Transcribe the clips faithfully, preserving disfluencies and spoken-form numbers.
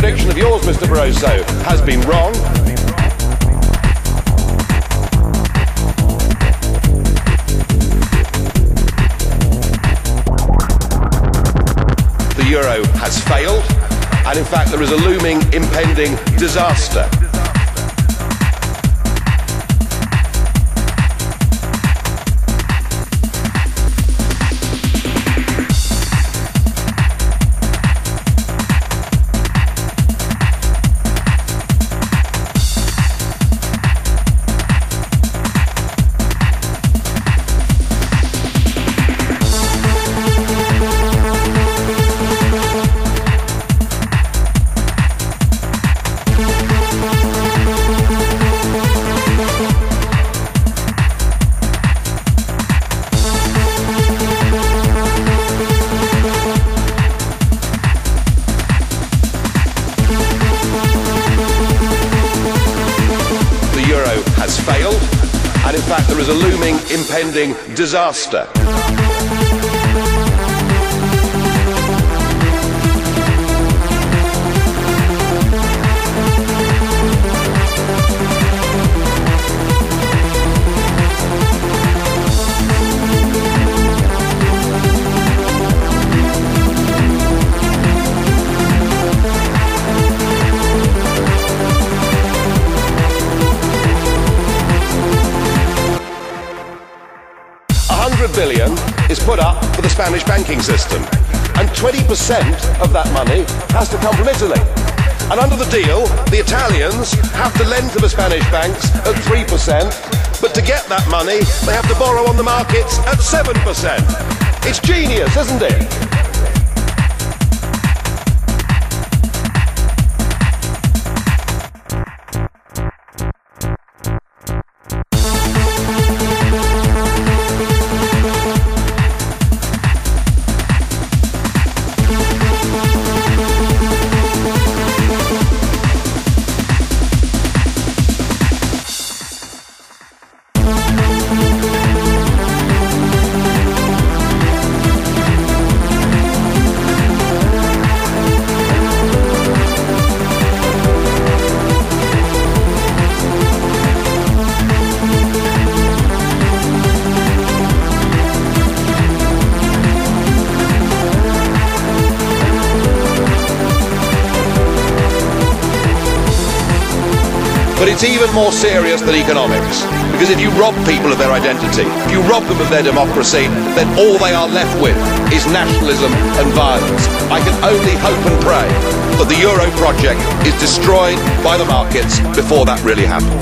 prediction of yours, Mister Barroso, has been wrong. The euro has failed, and in fact there is a looming, impending disaster. Has failed, and in fact there is a looming, impending disaster. one hundred billion is put up for the Spanish banking system, and twenty percent of that money has to come from Italy. And under the deal, the Italians have to lend to the Spanish banks at three percent, but to get that money, they have to borrow on the markets at seven percent. It's genius, isn't it? But it's even more serious than economics, because if you rob people of their identity, if you rob them of their democracy, then all they are left with is nationalism and violence. I can only hope and pray that the Euro project is destroyed by the markets before that really happens.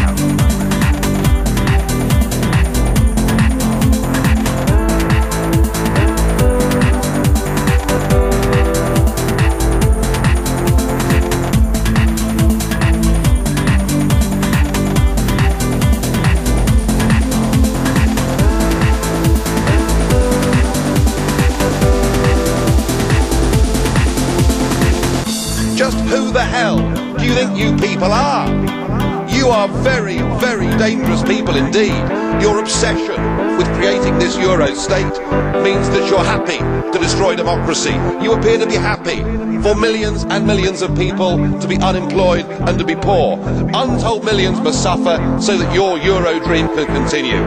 Just who the hell do you think you people are? You are very, very dangerous people indeed. Your obsession with creating this Euro state means that you're happy to destroy democracy. You appear to be happy for millions and millions of people to be unemployed and to be poor. Untold millions must suffer so that your Euro dream can continue.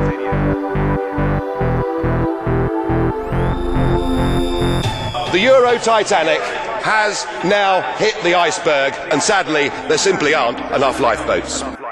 The Euro Titanic has now hit the iceberg, and sadly there simply aren't enough lifeboats.